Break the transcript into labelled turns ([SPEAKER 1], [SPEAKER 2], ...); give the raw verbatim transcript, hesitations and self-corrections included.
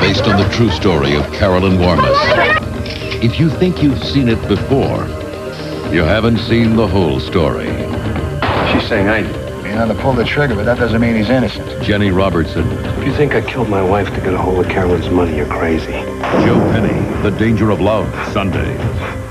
[SPEAKER 1] based on the true story of Carolyn Warmus. If you think you've seen it before, you haven't seen the whole story.
[SPEAKER 2] She's saying I
[SPEAKER 3] You know, to pull the trigger, but that doesn't mean he's innocent.
[SPEAKER 1] Jenny Robertson.
[SPEAKER 2] If you think I killed my wife to get a hold of Carolyn's money, you're crazy.
[SPEAKER 1] Joe Penny, The Danger of Love, Sunday.